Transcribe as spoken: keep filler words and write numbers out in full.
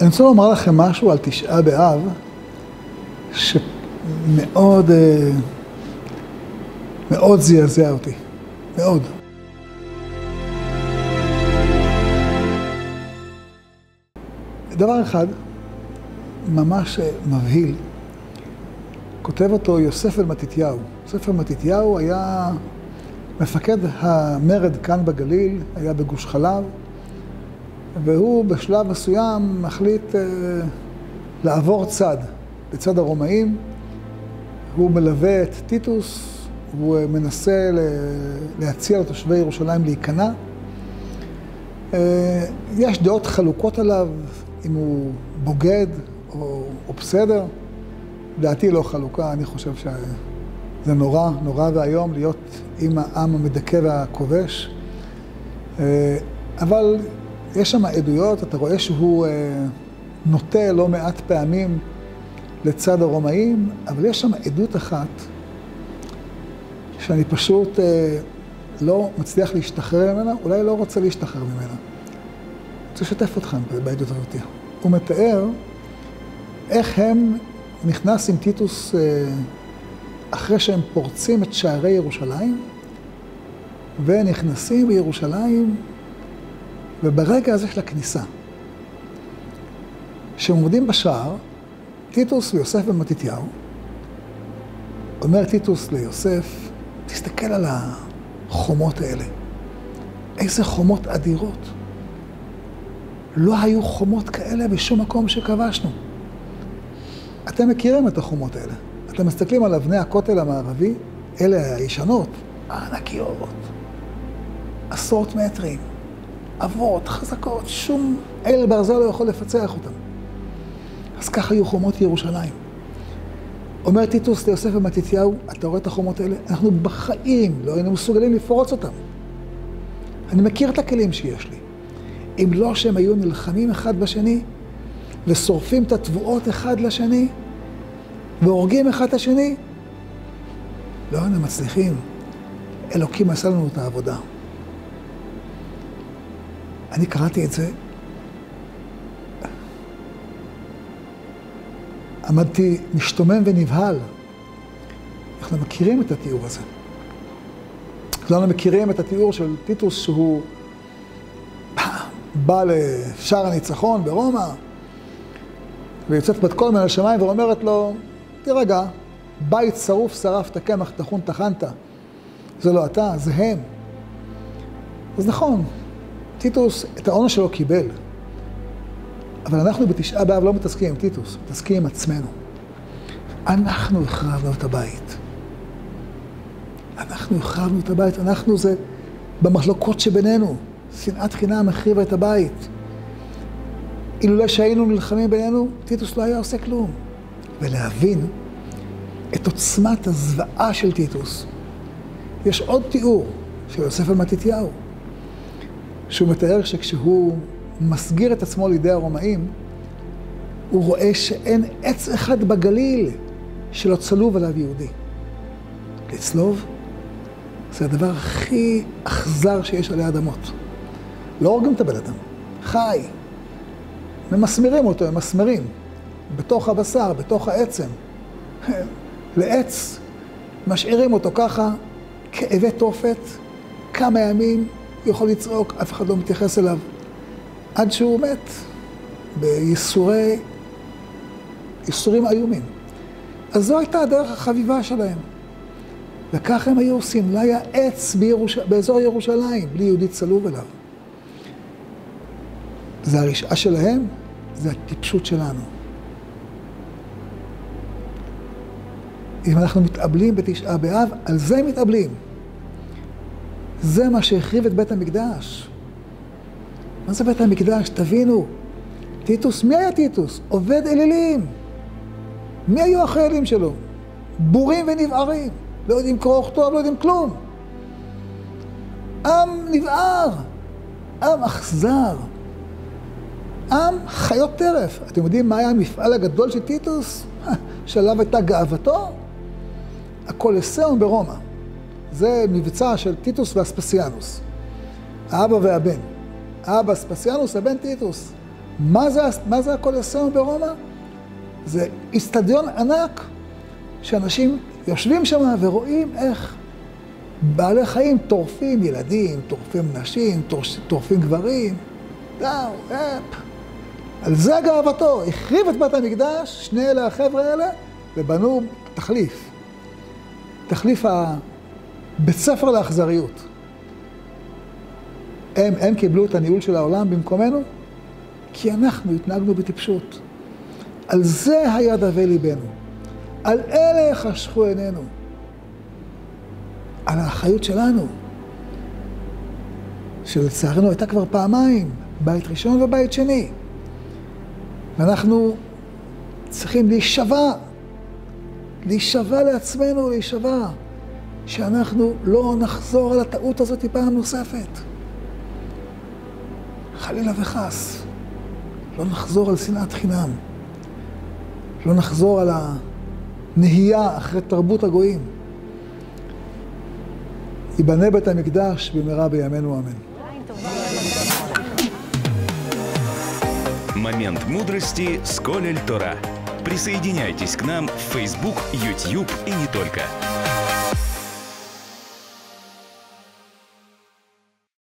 אני רוצה לומר לכם משהו על תשעה באב, שמאוד, מאוד זעזע אותי. מאוד. דבר אחד, ממש מבהיל, כותב אותו יוסף בן מתתיהו. יוסף בן מתתיהו היה מפקד המרד כאן בגליל, היה בגוש חלב, והוא בשלב מסוים מחליט אה, לעבור צד, בצד הרומאים. הוא מלווה את טיטוס, הוא מנסה להציע לתושבי ירושלים להיכנע. אה, יש דעות חלוקות עליו, אם הוא בוגד או, או בסדר. דעתי לא חלוקה, אני חושב שזה נורא, נורא והיום להיות עם העם המדכא והכובש. אה, אבל יש שם עדויות, אתה רואה שהוא אה, נוטה לא מעט פעמים לצד הרומאים, אבל יש שם עדות אחת שאני פשוט אה, לא מצליח להשתחרר ממנה, אולי לא רוצה להשתחרר ממנה. אני רוצה לשתף אתכם בעדות הזאת. הוא מתאר איך הם נכנס עם טיטוס אה, אחרי שהם פורצים את שערי ירושלים, ונכנסים בירושלים, וברגע הזה של הכניסה, כשהם עומדים בשער, טיטוס ויוסף בן מתתיהו, אומר טיטוס ליוסף, תסתכל על החומות האלה. איזה חומות אדירות. לא היו חומות כאלה בשום מקום שכבשנו. אתם מכירים את החומות האלה. אתם מסתכלים על אבני הכותל המערבי, אלה הישנות, הענקיות, עשרות מטרים. אבות, חזקות, שום אל ברזל לא יכול לפצח אותם. אז ככה היו חומות ירושלים. אומר טיטוס ליוסף בן מתתיהו, אתה רואה את החומות האלה? אנחנו בחיים לא היינו מסוגלים לפרוץ אותם. אני מכיר את הכלים שיש לי. אם לא שהם היו נלחמים אחד בשני, ושורפים את התבואות אחד לשני, והורגים אחד את השני, לא היינו מצליחים. אלוקים עשה לנו את העבודה. אני קראתי את זה, עמדתי משתומם ונבהל. אנחנו מכירים את התיאור הזה. אנחנו מכירים את התיאור של טיטוס שהוא בא לשער הניצחון ברומא, ויוצאת בת קול מן השמיים ואומרת לו, תירגע, בית שרוף שרפת, קמח טחון טחנת. זה לא אתה, זה הם. אז נכון, טיטוס את העונש שלו קיבל, אבל אנחנו בתשעה באב לא מתעסקים עם טיטוס, מתעסקים עם עצמנו. אנחנו החרבנו את הבית. אנחנו החרבנו את הבית, אנחנו זה במחלוקות שבינינו. שנאת חינם החריבה את הבית. אילולא שהיינו נלחמים בינינו, טיטוס לא היה עושה כלום. ולהבין את עוצמת הזוועה של טיטוס. יש עוד תיאור של יוסף בן מתתיהו, שהוא מתאר שכשהוא מסגיר את עצמו לידי הרומאים, הוא רואה שאין עץ אחד בגליל שלא צלוב עליו יהודי. לצלוב זה הדבר הכי אכזר שיש עלי אדמות. לא הורגים את הבן אדם, חי. ממסמרים אותו, הם מסמרים. בתוך הבשר, בתוך העצם. לעץ, משאירים אותו ככה, כאבי תופת, כמה ימים, יכול לצעוק, אף אחד לא מתייחס אליו. עד שהוא מת, בייסורי, ייסורים איומים. אז זו הייתה הדרך החביבה שלהם. וכך הם היו עושים, לא היה עץ בירוש... באזור ירושלים, בלי יהודי צלוב אליו. זה הרשעה שלהם, זה הטיפשות שלנו. אם אנחנו מתאבלים בתשעה באב, על זה מתאבלים. זה מה שהחריב את בית המקדש. מה זה בית המקדש? תבינו. טיטוס, מי היה טיטוס? עובד אלילים. מי היו החיילים שלו? בורים ונבערים. לא יודעים קרוא וכתוב, לא יודעים כלום. עם נבער. עם אכזר. עם חיות טרף. אתם יודעים מה היה המפעל הגדול של טיטוס? שעליו הייתה גאוותו? הקולוסיאום ברומא. זה מבצע של טיטוס ואספסיאנוס. האבא והבן. האבא אספסיאנוס, הבן טיטוס. מה זה, מה זה הקולוסיאום ברומא? זה אצטדיון ענק שאנשים יושבים שם ורואים איך בעלי חיים טורפים ילדים, טורפים נשים, טורפים גברים. זהו, אפ. על זה גאוותו. החריב את בית המקדש, שני אלה החבר'ה האלה, ובנו תחליף. תחליף הבית ספר לאכזריות. הם, הם קיבלו את הניהול של העולם במקומנו, כי אנחנו התנהגנו בטיפשות. על זה היה דווה ליבנו. על אלה חשכו עינינו. על האחריות שלנו, שלצערנו הייתה כבר פעמיים, בית ראשון ובית שני. ואנחנו צריכים להישבע, להישבע לעצמנו, להישבע, שאנחנו לא נחזור על הטעות הזאת פעם נוספת. חלילה וחס, לא נחזור על שנאת חינם, לא נחזור על הנהייה אחרי תרבות הגויים. ייבנה בית המקדש במהרה בימינו אמן. Момент мудрости с Колель Тора. Присоединяйтесь к нам в Facebook, YouTube и не только.